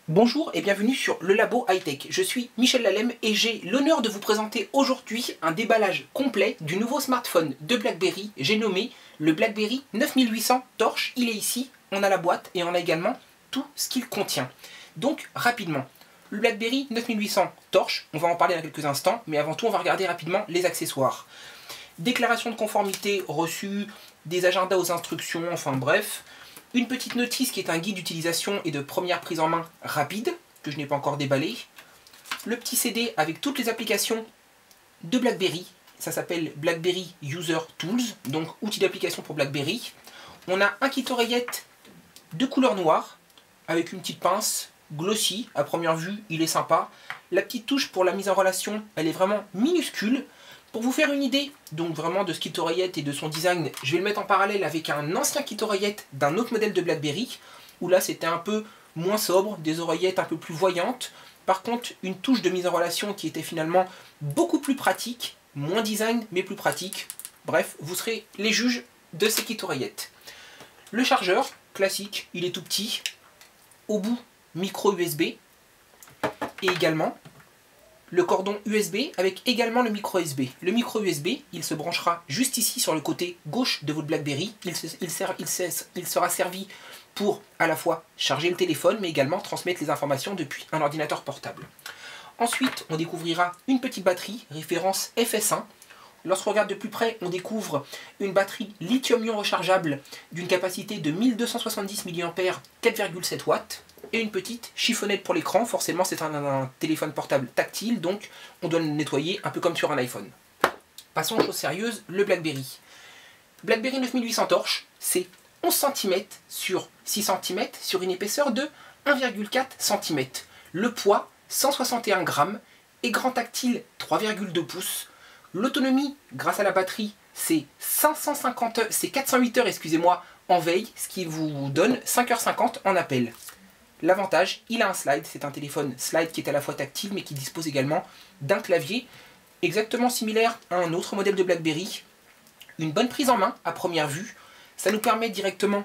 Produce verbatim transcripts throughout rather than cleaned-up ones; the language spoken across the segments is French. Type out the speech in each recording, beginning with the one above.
Bonjour et bienvenue sur le Labo Hightech. Je suis Michel Lalem et j'ai l'honneur de vous présenter aujourd'hui un déballage complet du nouveau smartphone de BlackBerry. J'ai nommé le BlackBerry neuf mille huit cents Torch. Il est ici, on a la boîte et on a également tout ce qu'il contient. Donc rapidement, le BlackBerry neuf mille huit cents Torch, on va en parler dans quelques instants, mais avant tout on va regarder rapidement les accessoires. Déclaration de conformité reçue, des agendas aux instructions, enfin bref. Une petite notice qui est un guide d'utilisation et de première prise en main rapide, que je n'ai pas encore déballé. Le petit C D avec toutes les applications de BlackBerry. Ça s'appelle BlackBerry User Tools, donc outils d'application pour BlackBerry. On a un kit oreillette de couleur noire, avec une petite pince, glossy. À première vue, il est sympa. La petite touche pour la mise en relation, elle est vraiment minuscule. Pour vous faire une idée, donc vraiment de ce kit oreillette et de son design, je vais le mettre en parallèle avec un ancien kit oreillette d'un autre modèle de BlackBerry, où là c'était un peu moins sobre, des oreillettes un peu plus voyantes. Par contre, une touche de mise en relation qui était finalement beaucoup plus pratique, moins design mais plus pratique. Bref, vous serez les juges de ces kits oreillettes. Le chargeur, classique, il est tout petit, au bout micro U S B, et également le cordon U S B avec également le micro U S B. Le micro U S B, il se branchera juste ici sur le côté gauche de votre BlackBerry. Il, se, il, sert, il, sert, il sera servi pour à la fois charger le téléphone, mais également transmettre les informations depuis un ordinateur portable. Ensuite, on découvrira une petite batterie, référence F S un. Lorsqu'on regarde de plus près, on découvre une batterie lithium-ion rechargeable d'une capacité de mille deux cent soixante-dix milliampères, quatre virgule sept watts. Et une petite chiffonnette pour l'écran. Forcément, c'est un, un téléphone portable tactile, donc on doit le nettoyer un peu comme sur un iPhone. Passons aux choses sérieuses, le BlackBerry. BlackBerry neuf mille huit cents Torch, c'est onze centimètres sur six centimètres sur une épaisseur de un virgule quatre centimètres. Le poids, cent soixante et un grammes. Écran tactile, trois virgule deux pouces. L'autonomie, grâce à la batterie, c'est cinq cent cinquante heures, c'est quatre cent huit heures, excusez-moi, en veille, ce qui vous donne cinq heures cinquante en appel. L'avantage, il a un slide, c'est un téléphone slide qui est à la fois tactile mais qui dispose également d'un clavier exactement similaire à un autre modèle de BlackBerry. Une bonne prise en main à première vue, ça nous permet directement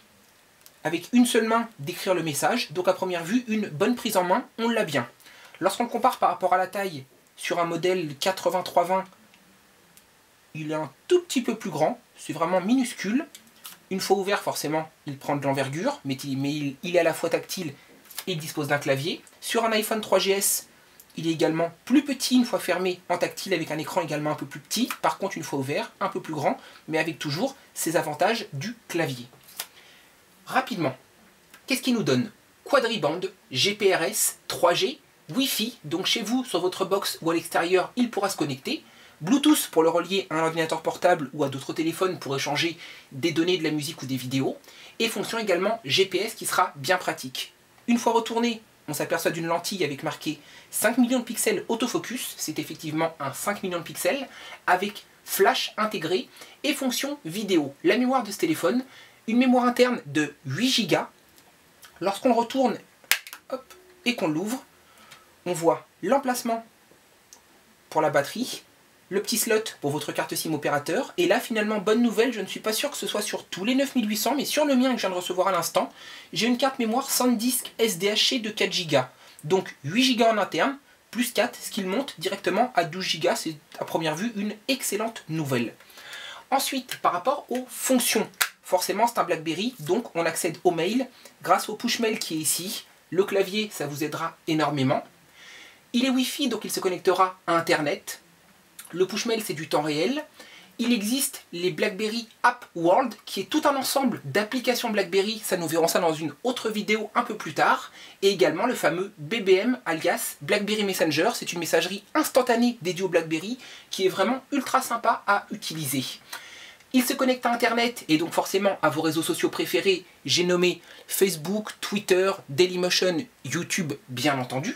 avec une seule main d'écrire le message, donc à première vue une bonne prise en main, on l'a bien. Lorsqu'on le compare par rapport à la taille sur un modèle quatre-vingt-trois vingt, il est un tout petit peu plus grand, c'est vraiment minuscule. Une fois ouvert, forcément, il prend de l'envergure, mais, il, mais il, il est à la fois tactile et il dispose d'un clavier. Sur un iPhone trois G S, il est également plus petit une fois fermé en tactile avec un écran également un peu plus petit. Par contre, une fois ouvert, un peu plus grand, mais avec toujours ses avantages du clavier. Rapidement, qu'est-ce qu'il nous donne? Quadriband, G P R S, trois G, Wi-Fi, donc chez vous, sur votre box ou à l'extérieur, il pourra se connecter. Bluetooth pour le relier à un ordinateur portable ou à d'autres téléphones pour échanger des données, de la musique ou des vidéos. Et fonction également G P S qui sera bien pratique. Une fois retourné, on s'aperçoit d'une lentille avec marqué cinq millions de pixels autofocus. C'est effectivement un cinq millions de pixels avec flash intégré et fonction vidéo. La mémoire de ce téléphone, une mémoire interne de huit gigas. Lorsqu'on le retourne hop, et qu'on l'ouvre, on voit l'emplacement pour la batterie, le petit slot pour votre carte SIM opérateur. Et là, finalement, bonne nouvelle, je ne suis pas sûr que ce soit sur tous les neuf mille huit cents, mais sur le mien que je viens de recevoir à l'instant, j'ai une carte mémoire SanDisk S D H C de quatre gigas. Donc huit gigas en interne, plus quatre, ce qui le monte directement à douze gigas. C'est à première vue une excellente nouvelle. Ensuite, par rapport aux fonctions, forcément c'est un BlackBerry, donc on accède au mail grâce au push mail qui est ici. Le clavier, ça vous aidera énormément. Il est Wi-Fi, donc il se connectera à Internet. Le push-mail, c'est du temps réel. Il existe les BlackBerry App World, qui est tout un ensemble d'applications BlackBerry. Ça, nous verrons ça dans une autre vidéo un peu plus tard. Et également le fameux B B M, alias BlackBerry Messenger. C'est une messagerie instantanée dédiée au BlackBerry, qui est vraiment ultra sympa à utiliser. Il se connecte à Internet et donc forcément à vos réseaux sociaux préférés. J'ai nommé Facebook, Twitter, Dailymotion, YouTube, bien entendu.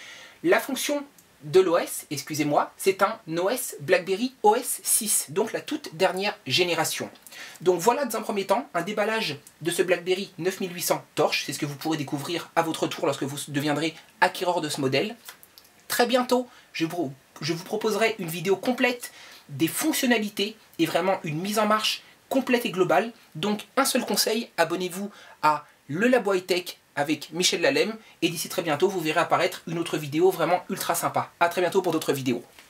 La fonction de l'O S, excusez-moi, c'est un O S BlackBerry O S six, donc la toute dernière génération. Donc voilà dans un premier temps un déballage de ce BlackBerry neuf mille huit cents Torch, c'est ce que vous pourrez découvrir à votre tour lorsque vous deviendrez acquéreur de ce modèle. Très bientôt, je vous, je vous proposerai une vidéo complète des fonctionnalités et vraiment une mise en marche complète et globale. Donc un seul conseil, abonnez-vous à le Labo Hightech avec Michel Lalemme. Et d'ici très bientôt, vous verrez apparaître une autre vidéo vraiment ultra sympa. A très bientôt pour d'autres vidéos.